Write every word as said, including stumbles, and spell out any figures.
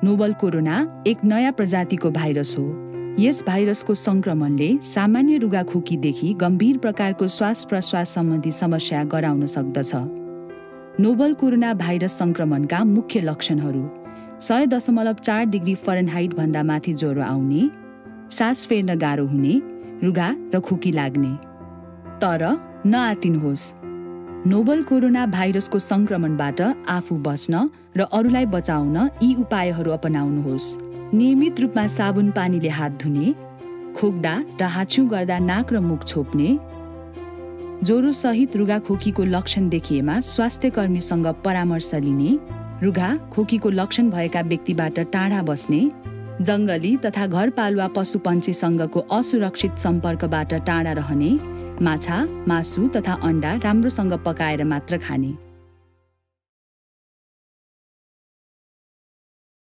Novel corona एक नयाँ प्रजातिको भाइरस हो। यस भाइरसको संक्रमणले सामान्य रुगाखोकीदेखि गम्भीर प्रकारको श्वास प्रश्वास सम्बन्धी समस्या गराउन सक्दछ। नोभल कोरोना भाइरस संक्रमणका मुख्य लक्षणहरू: सय दशमलव चार डिग्री फरेनहाइट भन्दा माथि ज्वरो आउने, सास फेर्न गाह्रो हुने, रुघा र खोकी लाग्ने। तर नआत्तिनुहोस्, नोभल कोरोना भाइरसको संक्रमणबाट आफू बच्न र अरूलाई बचाउन यी उपायहरू अपनाउनुहोस्। नियमित रूपमा साबुन पानीले हात धुने, खोक्दा र हाच्छिउँ गर्दा नाक र मुख छोप्ने, ज्वरो सहित रुगाखोकीको लक्षण देखिएमा स्वास्थ्यकर्मीसँग परामर्श लिने, रुघा खोकीको लक्षण भएका व्यक्तिबाट टाढा बस्ने, जङ्गली तथा घरपालुवा पशुपन्छीसँगको असुरक्षित सम्पर्कबाट टाढा रहने, माछा, मासु तथा अण्डा राम्रोसँग पकाएर मात्र खाने।